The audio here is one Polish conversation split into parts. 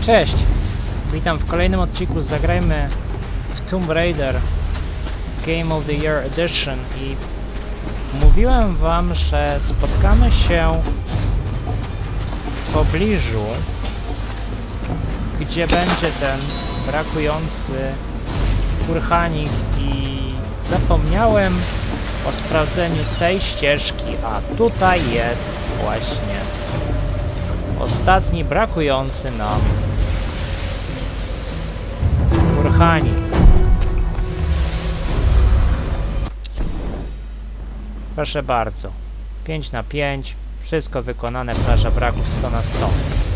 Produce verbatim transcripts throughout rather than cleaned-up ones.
Cześć! Witam w kolejnym odcinku z Zagrajmy w Tomb Raider Game of the Year Edition i mówiłem wam, że spotkamy się w pobliżu, gdzie będzie ten brakujący kurhanik i zapomniałem o sprawdzeniu tej ścieżki, a tutaj jest właśnie ostatni brakujący nam kurhanik. Proszę bardzo, pięć na pięć, wszystko wykonane, plaża braków sto na sto.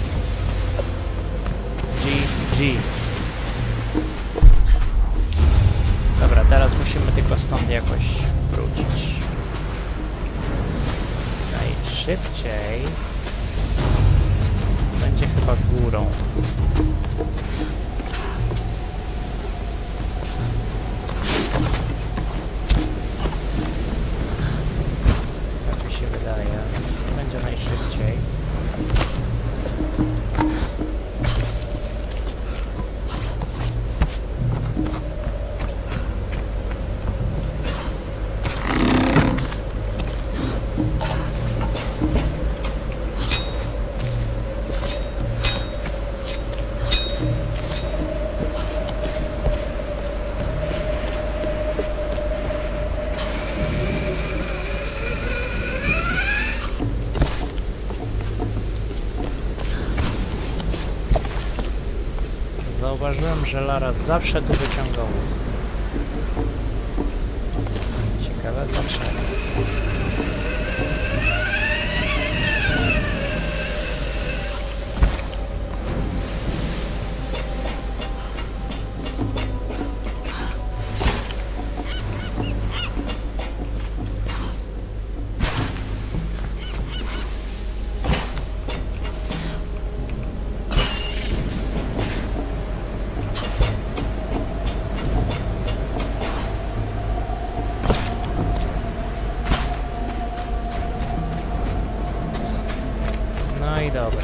G G. Dobra, teraz musimy tylko stąd jakoś wrócić. Najszybciej będzie chyba górą. Tak mi się wydaje. Będzie najszybciej. Zauważyłem, że Lara zawsze tu wyciąga łuk. Ciekawe dlaczego. No i dobra.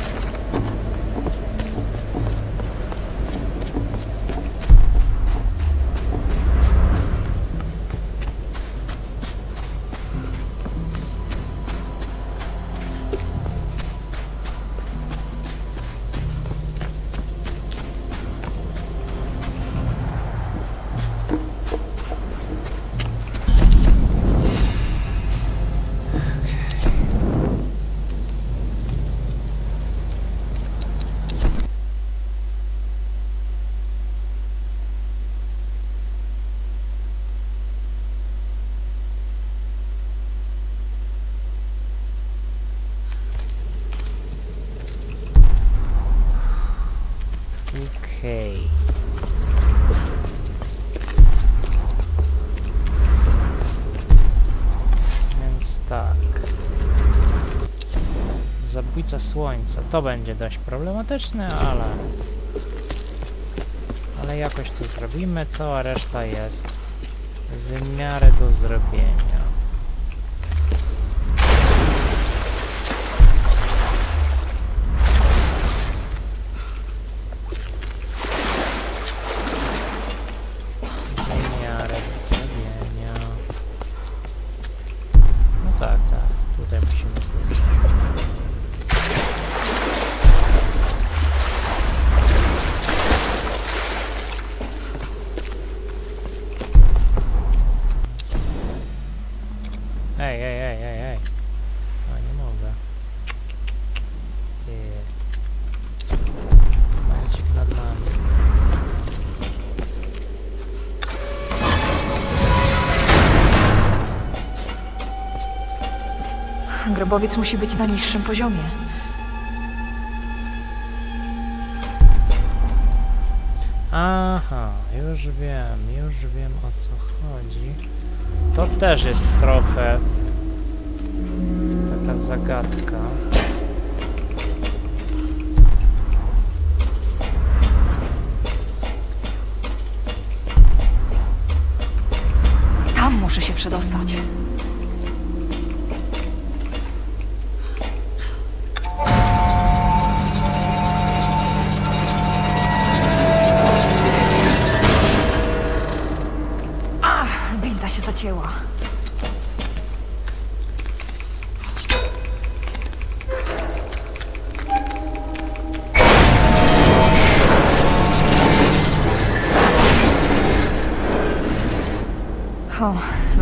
Okej. Więc tak. Zabójca słońca. To będzie dość problematyczne, ale... Ale jakoś to zrobimy. Cała reszta jest w miarę do zrobienia. Ej, ej, ej, ej, ej. No nie mogę. Męcik nad nami. Grobowiec musi być na niższym poziomie. Aha, już wiem, już wiem o co chodzi. To też jest trochę taka zagadka. Tam muszę się przedostać.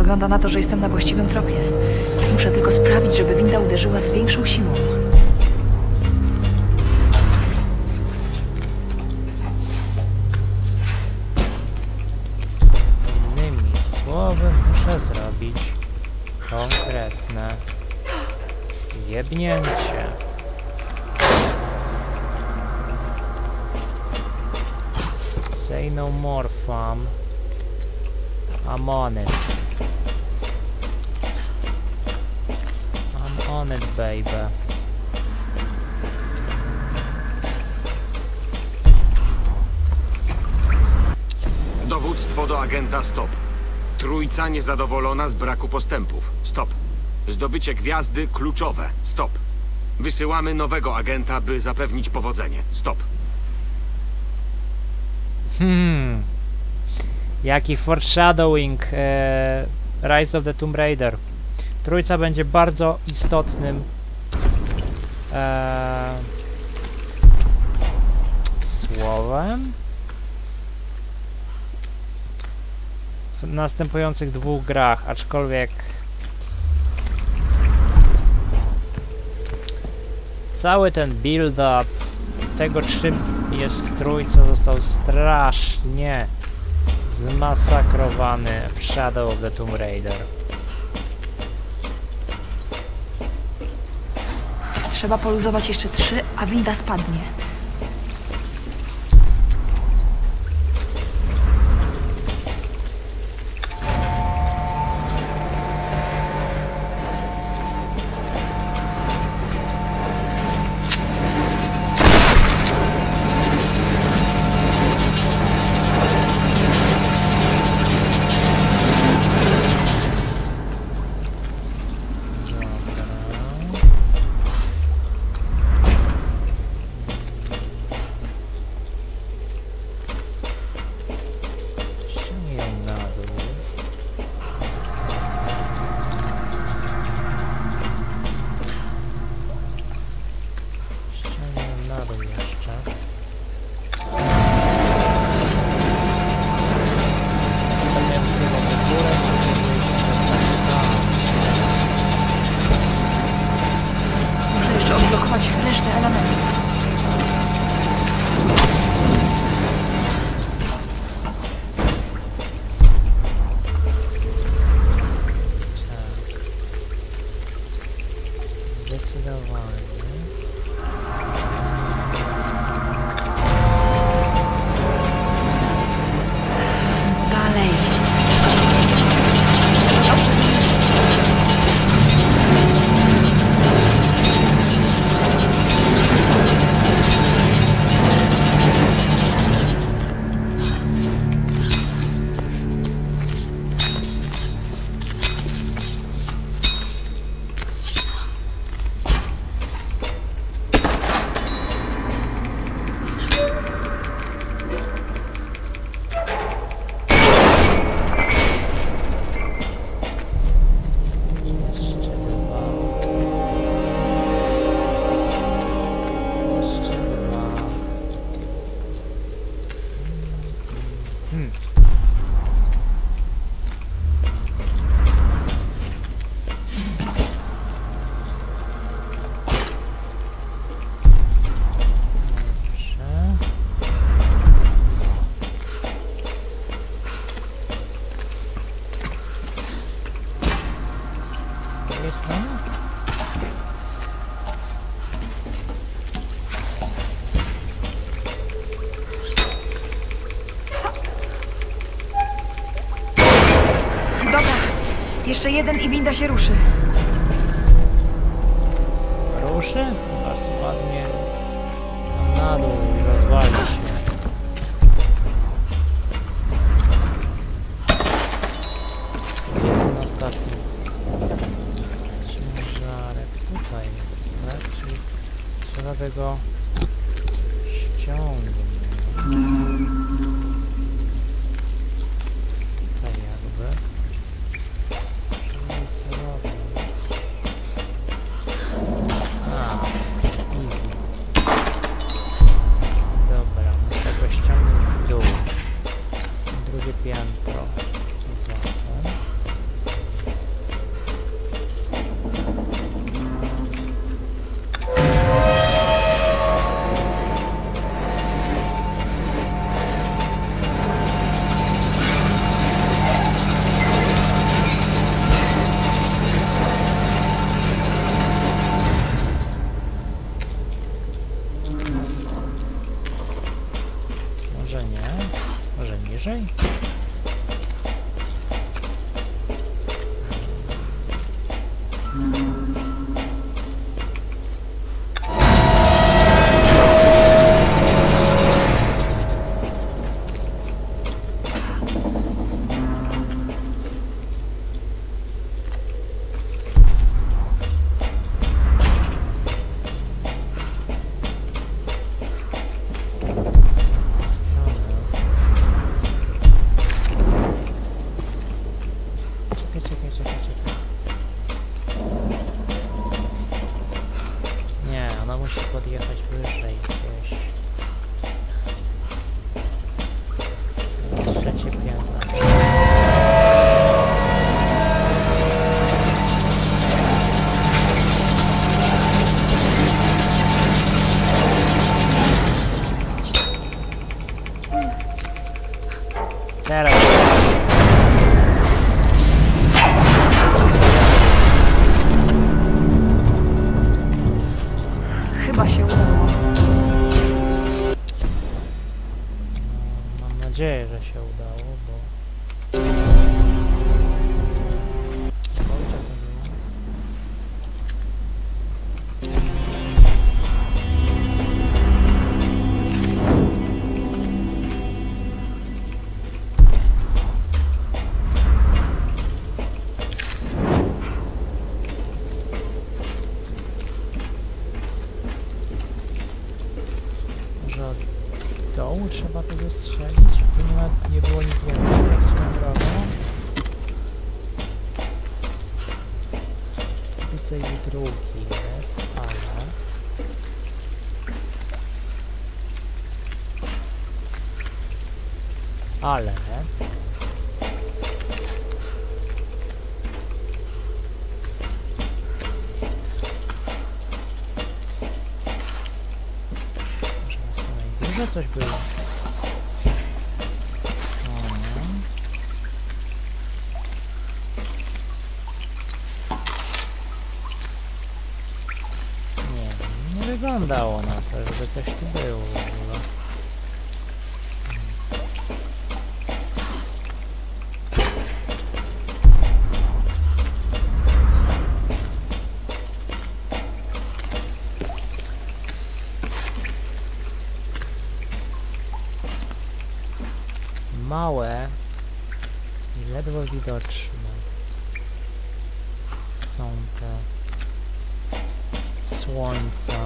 Wygląda na to, że jestem na właściwym tropie. Muszę tylko sprawić, żeby winda uderzyła z większą siłą. Innymi słowy, muszę zrobić konkretne jebnięcie. Say no more, fam. I'm on it. I'm on it, baby. Dowództwo do agenta stop. Trójca niezadowolona z braku postępów. Stop. Zdobycie gwiazdy kluczowe. Stop. Wysyłamy nowego agenta, by zapewnić powodzenie. Stop. Hmm. Jaki foreshadowing e, Rise of the Tomb Raider. Trójca będzie bardzo istotnym e, słowem w następujących dwóch grach, aczkolwiek cały ten build-up tego, czym jest Trójca, został strasznie zmasakrowany w Shadow of the Tomb Raider. Trzeba poluzować jeszcze trzy, a winda spadnie. Jeszcze jeden i winda się ruszy. Ruszy? Chyba spadnie na dół i rozwali się. Jest ten ostatni ciężarek. Tutaj jest, tak? Czyli trzeba tego ściągnąć. Tutaj jakby. Piętro. Zatem. wyżej? Teraz. Chyba się udało. No, mam nadzieję, że się udało, bo... Gdzie to było? Może od dołu trzeba to zestrzelić? Tu nie, ma, nie było nic więcej, tak swoją drogą. Widzę i drugi jest, ale... Ale... Może coś było. Hmm. Nie, nie wyglądało na to, żeby coś tu było w ogóle. Małe i ledwo widoczne są te słońca.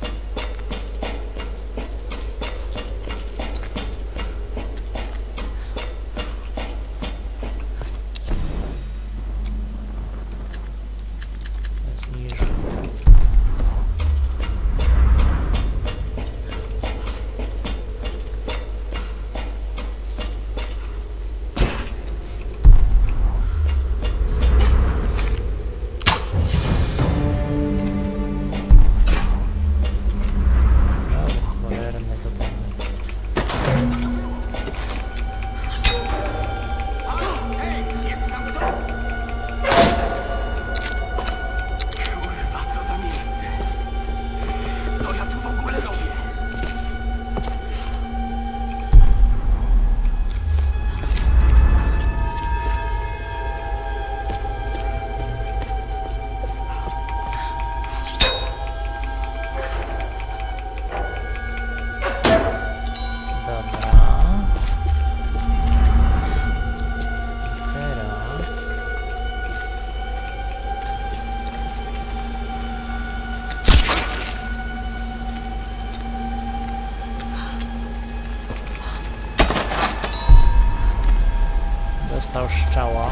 Jest niżej. Dostał strzała.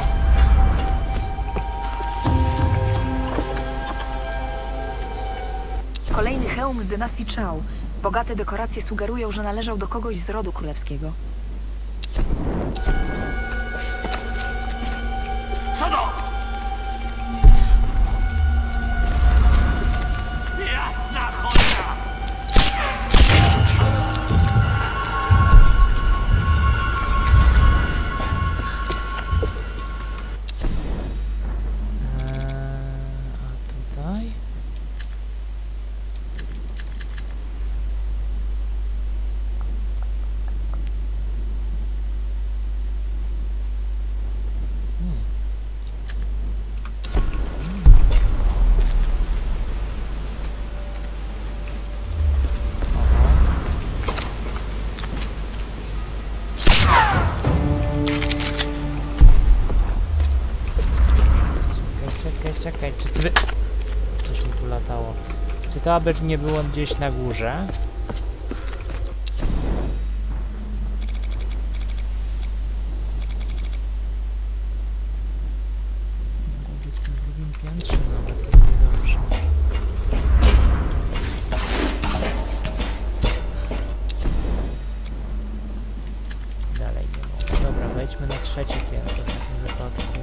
Kolejny hełm z dynastii Chao. Bogate dekoracje sugerują, że należał do kogoś z rodu królewskiego. Co do? Jasna cholera! A tutaj? Czy to aby nie było gdzieś na górze? Mogło być na drugim piętrze nawet, to niedobrze. Dalej nie mogę. Dobra, wejdźmy na trzecie piętro w takim wypadku.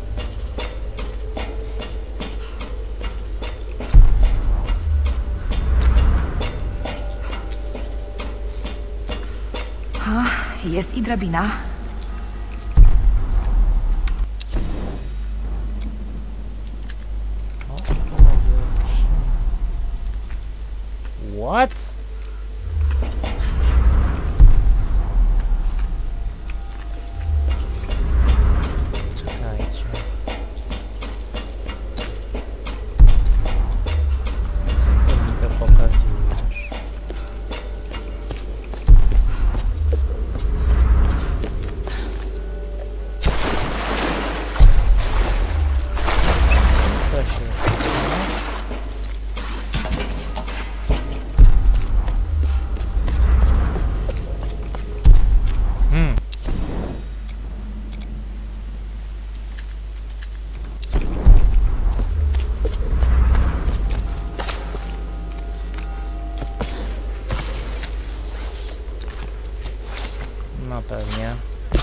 Jest i drabina. O, to będzie. What? Czekajcie. Co mi to pokazujesz? Co się stało? Hmm. No pewnie.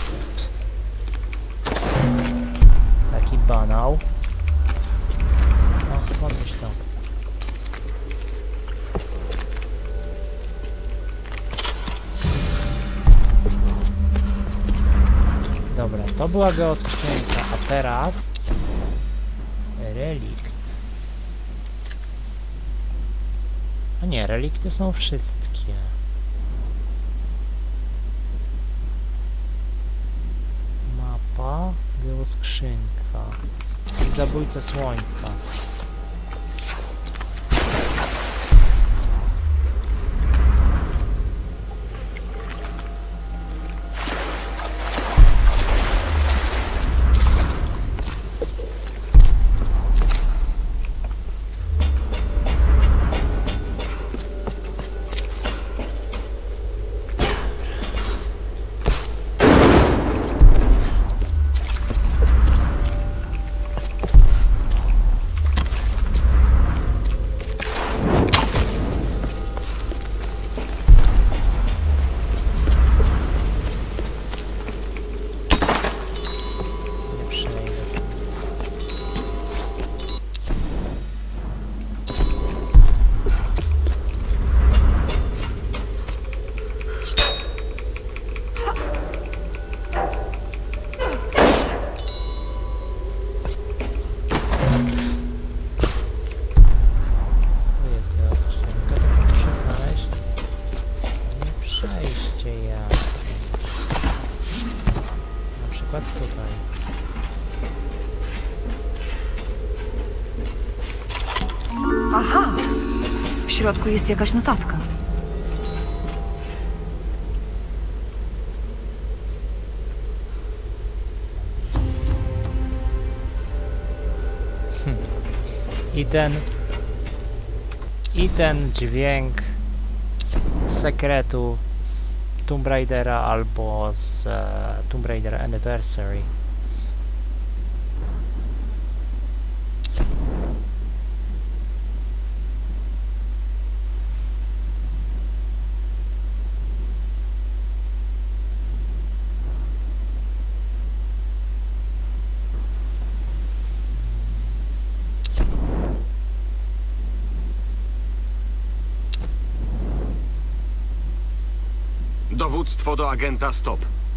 Taki banał. O, podnieś to. Dobra, to była geoskrzynka, a teraz relikt. A nie, relikty są wszystkie. Mapa, geoskrzynka i zabójca słońca. Nie przejdę. Tu jest geoskrzynka, to muszę znaleźć. Nie przejście jakieś. Na przykład tutaj. Aha! W środku jest jakaś notatka. I ten... I ten dźwięk sekretu z Tomb Raidera albo z e, Tomb Raider Anniversary. Dowództwo do agenta Stop.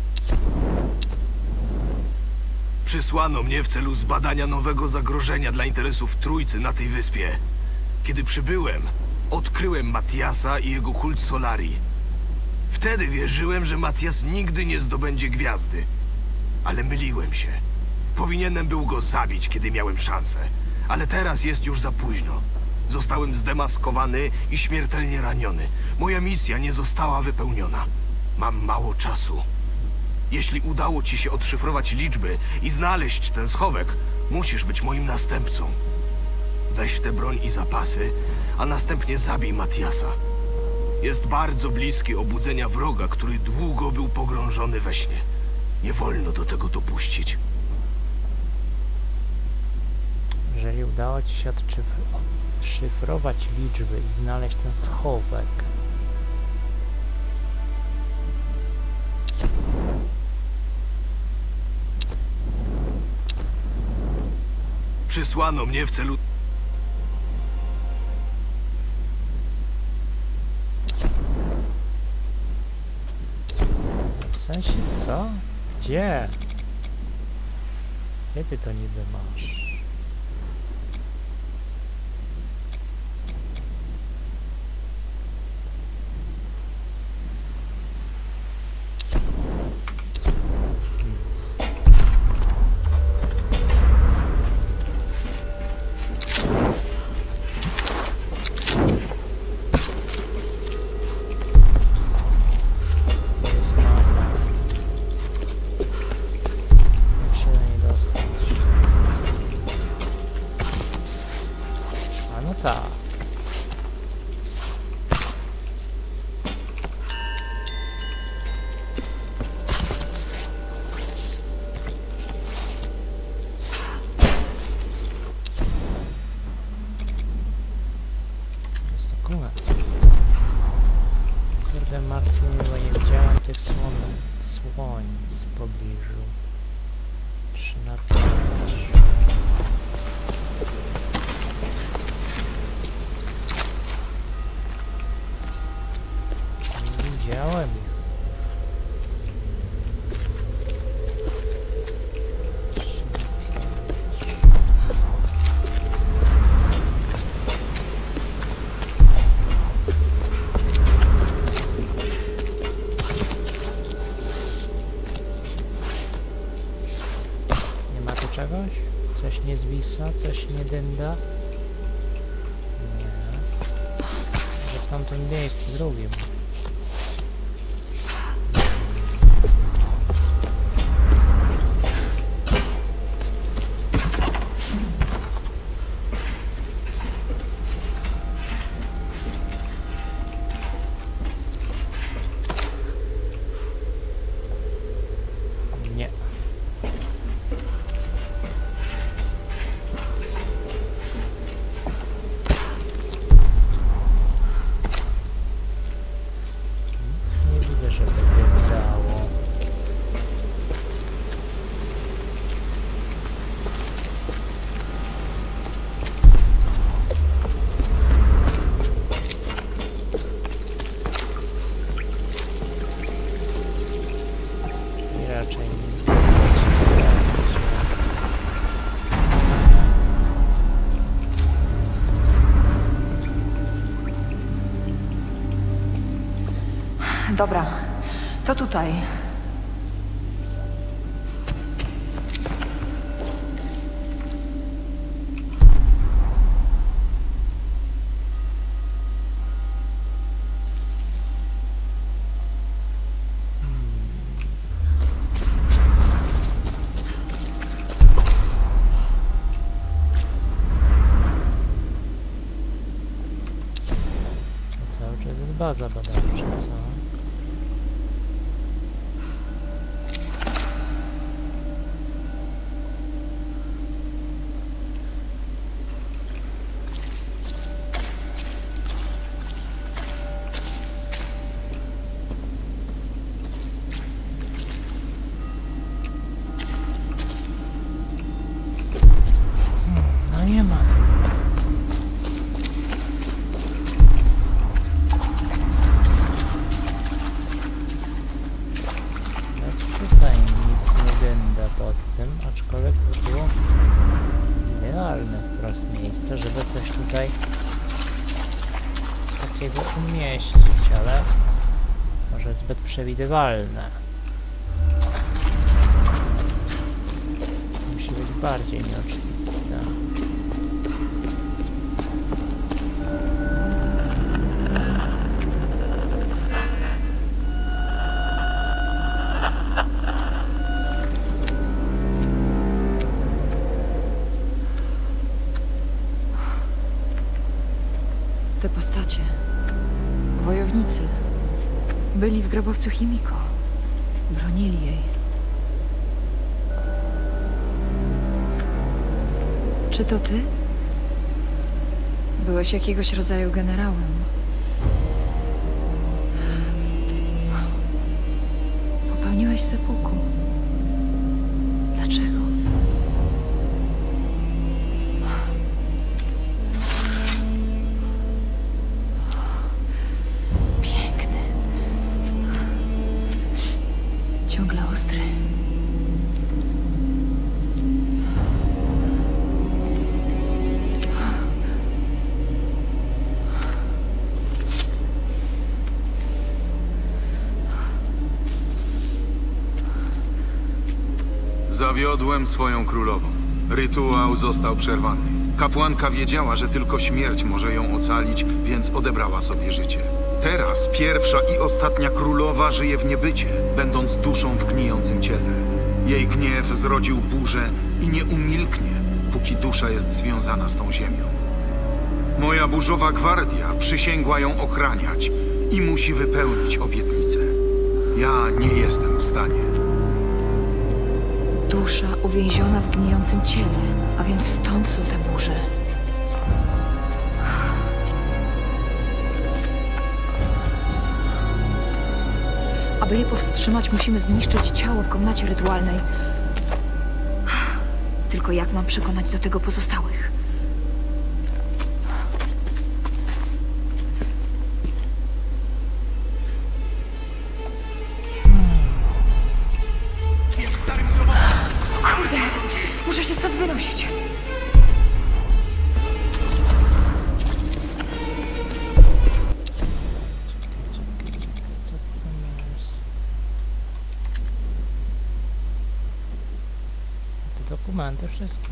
Przysłano mnie w celu zbadania nowego zagrożenia dla interesów Trójcy na tej wyspie. Kiedy przybyłem, odkryłem Matiasa i jego kult Solari. Wtedy wierzyłem, że Matias nigdy nie zdobędzie gwiazdy. Ale myliłem się. Powinienem był go zabić, kiedy miałem szansę. Ale teraz jest już za późno. Zostałem zdemaskowany i śmiertelnie raniony. Moja misja nie została wypełniona. Mam mało czasu. Jeśli udało ci się odszyfrować liczby i znaleźć ten schowek, musisz być moim następcą. Weź tę broń i zapasy, a następnie zabij Matiasa. Jest bardzo bliski obudzenia wroga, który długo był pogrążony we śnie. Nie wolno do tego dopuścić. Jeżeli udało ci się odszyfrować liczby i znaleźć ten schowek, Przysłano mnie w celu... w sensie co? Gdzie? Gdzie ty to niby masz? Kurde, martwi mnie, bo nie widziałem tych słon... słońc w pobliżu. Trzy na pięć. Nie widziałem ich. Czegoś? Coś nie zwisa? Coś nie dynda? Nie. Że w tamtym miejscu drugim. Nie. Dobra, to tutaj. Cały czas jest baza badawcza, co? No nie ma. Tutaj nic nie dęda pod tym, aczkolwiek to było idealne wprost miejsce, żeby coś tutaj takiego umieścić, ale może zbyt przewidywalne. Musi być bardziej nieoczywiste. osadnicy. Byli w grobowcu Himiko. Bronili jej. Czy to ty? Byłeś jakiegoś rodzaju generałem. Popełniłeś seppuku. Dlaczego? Piękny. Ciągle ostry. Zawiodłem swoją królową. Rytuał został przerwany. Kapłanka wiedziała, że tylko śmierć może ją ocalić, więc odebrała sobie życie. Teraz pierwsza i ostatnia królowa żyje w niebycie, będąc duszą w gnijącym ciele. Jej gniew zrodził burzę i nie umilknie, póki dusza jest związana z tą ziemią. Moja burzowa gwardia przysięgła ją ochraniać i musi wypełnić obietnicę. Ja nie jestem w stanie. Dusza uwięziona w gnijącym ciele, a więc stąd są te burze. Aby je powstrzymać, musimy zniszczyć ciało w komnacie rytualnej. Tylko jak mam przekonać do tego pozostałych? Kurde, muszę się stąd wynosić. Dokumenty wszystkie.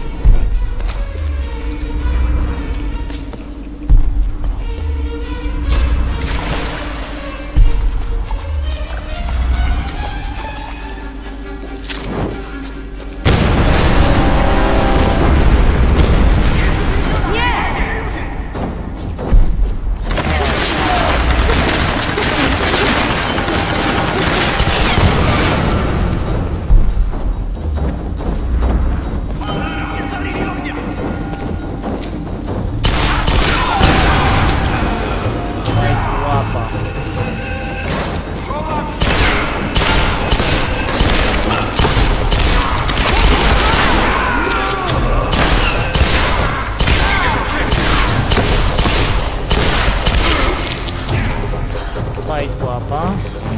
Fight łapa.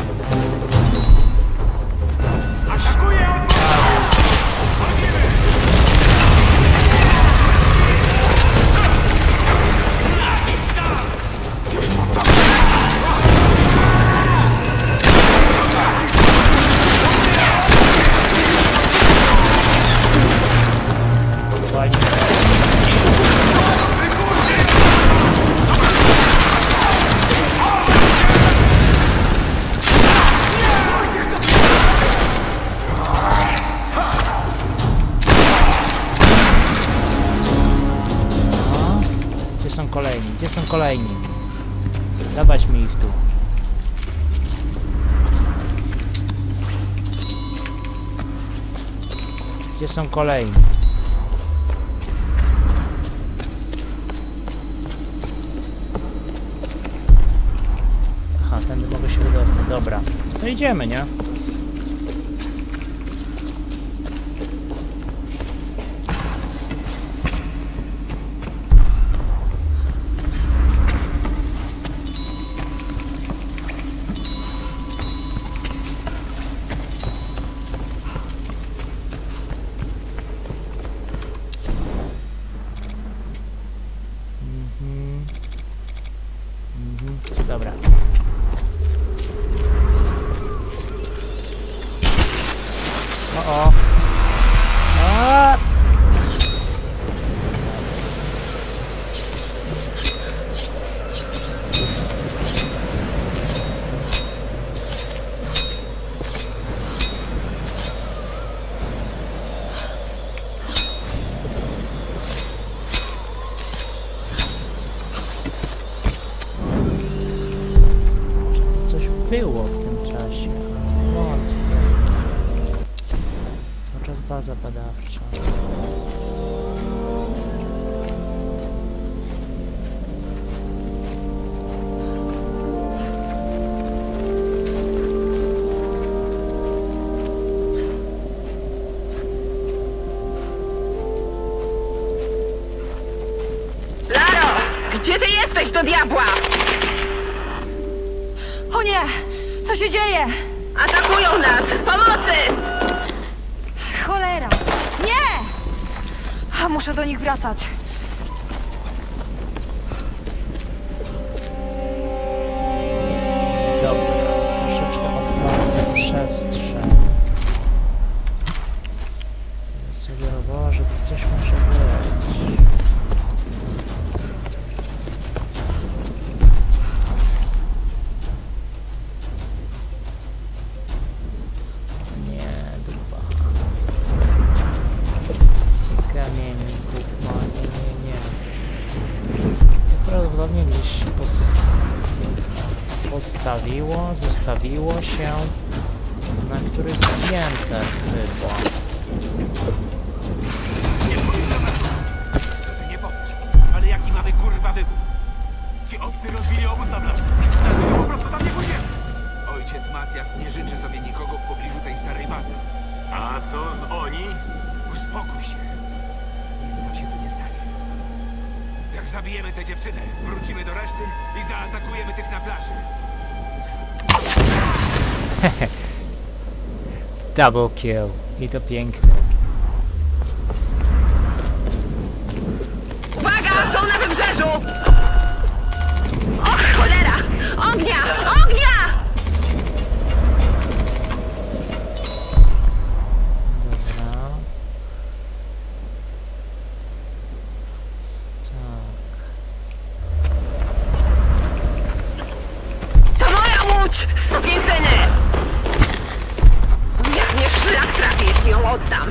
Kolejni, gdzie są kolejni? Dawać mi ich tu. Gdzie są kolejni? Aha, tędy mogę się wydostać. Dobra, to idziemy, nie? Dobra. O o. A! było w tym czasie. Wątpię. Cały czas baza badawcza. Gdzie ty jesteś, do diabła? O nie! Co się dzieje? Atakują nas! Pomocy! Cholera! Nie! A, muszę do nich wracać. Dobra, troszeczkę otwarta przestrzeń. Sugerowała, że tu coś może być. Nie, dupa. Kamień, gówno, nie, nie, nie. Prawdopodobnie gdzieś pos postawiło, zostawiło się na któryś z pięter chyba. Nie powiedz, ale jaki mamy kurwa wybuch? Ci obcy rozbili obóz na plaży. Dlaczego po prostu tam nie pójdziemy? Ojciec Matias nie życzy sobie nikogo w pobliżu tej starej bazy. A co z oni? Uspokój się. Nic nam się tu nie stanie. Jak zabijemy tę dziewczynę, wrócimy do reszty i zaatakujemy tych na plaży. Double kill. I to piękne. Uwaga! Są na wybrzeżu! O cholera! Ognia! Ognia! Dobra. Tak. To moja łódź! Sukinsyny! Jak mnie szlak trafi, jeśli ją oddam.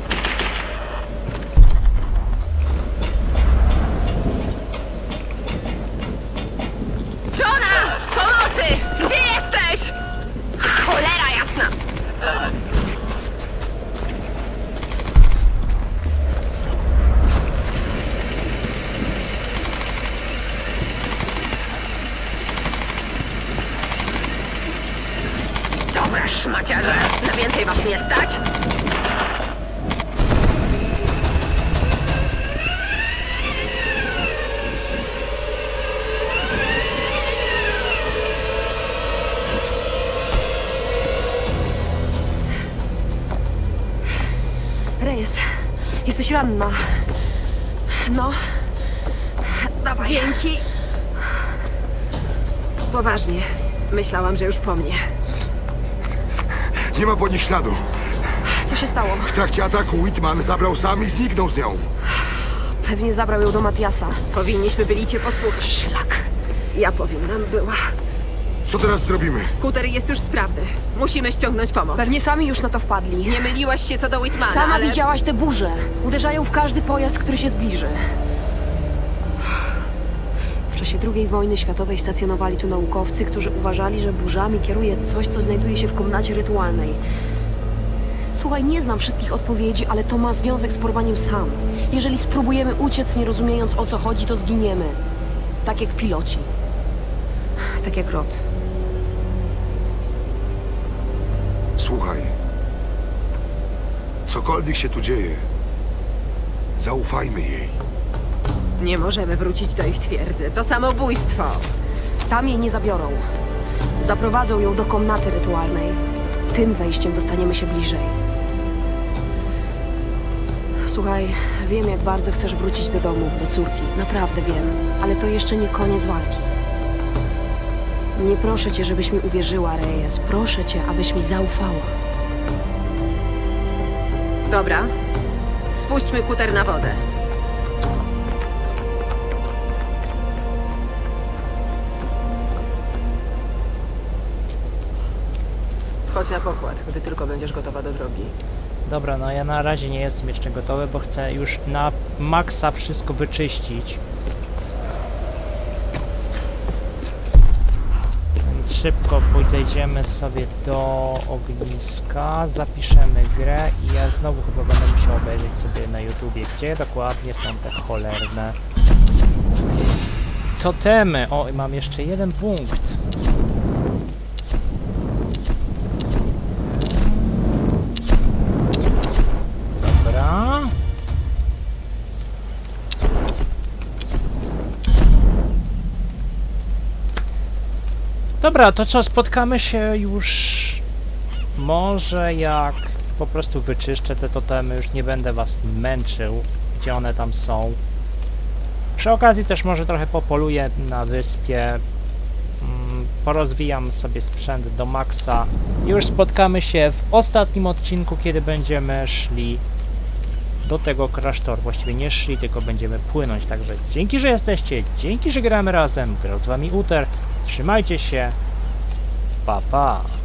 Żona! Pomocy! Gdzie jesteś? Cholera jasna! Dobra, szmaciarze! Na więcej was nie stać? Reyes, jesteś ranna. No. Dawaj. Dzięki. Poważnie. Myślałam, że już po mnie. Nie ma po nich śladu. Co się stało? W trakcie ataku Whitman zabrał sam i zniknął z nią. Pewnie zabrał ją do Matiasa. Powinniśmy byli cię posłuchać. Szlak. Ja powinnam była. Co teraz zrobimy? Kuter jest już sprawny. Musimy ściągnąć pomoc. Pewnie sami już na to wpadli. Nie myliłaś się co do Whitmana, Sama ale... widziałaś te burze. Uderzają w każdy pojazd, który się zbliży. W czasie drugiej wojny światowej stacjonowali tu naukowcy, którzy uważali, że burzami kieruje coś, co znajduje się w komnacie rytualnej. Słuchaj, nie znam wszystkich odpowiedzi, ale to ma związek z porwaniem Sam. Jeżeli spróbujemy uciec, nie rozumiejąc, o co chodzi, to zginiemy. Tak jak piloci. Tak jak Rod. Słuchaj. Cokolwiek się tu dzieje, zaufajmy jej. Nie możemy wrócić do ich twierdzy. To samobójstwo. Tam jej nie zabiorą. Zaprowadzą ją do komnaty rytualnej. Tym wejściem dostaniemy się bliżej. Słuchaj, wiem, jak bardzo chcesz wrócić do domu, do córki. Naprawdę wiem. Ale to jeszcze nie koniec walki. Nie proszę cię, żebyś mi uwierzyła, Reyes. Proszę cię, abyś mi zaufała. Dobra. Spuśćmy kuter na wodę. Wchodź na pokład, gdy tylko będziesz gotowa do drogi. Dobra, no ja na razie nie jestem jeszcze gotowy, bo chcę już na maksa wszystko wyczyścić. Więc szybko podejdziemy sobie do ogniska, zapiszemy grę i ja znowu chyba będę musiał obejrzeć sobie na YouTubie, gdzie dokładnie są te cholerne totemy. O, i mam jeszcze jeden punkt. Dobra. Dobra, to co, spotkamy się już może jak po prostu wyczyszczę te totemy, już nie będę was męczył, gdzie one tam są. Przy okazji też może trochę popoluję na wyspie, mm, porozwijam sobie sprzęt do maksa i już spotkamy się w ostatnim odcinku, kiedy będziemy szli do tego klasztoru. Właściwie nie szli, tylko będziemy płynąć, także dzięki, że jesteście, dzięki, że gramy razem, grał z wami Uther. Trzymajcie się, pa pa!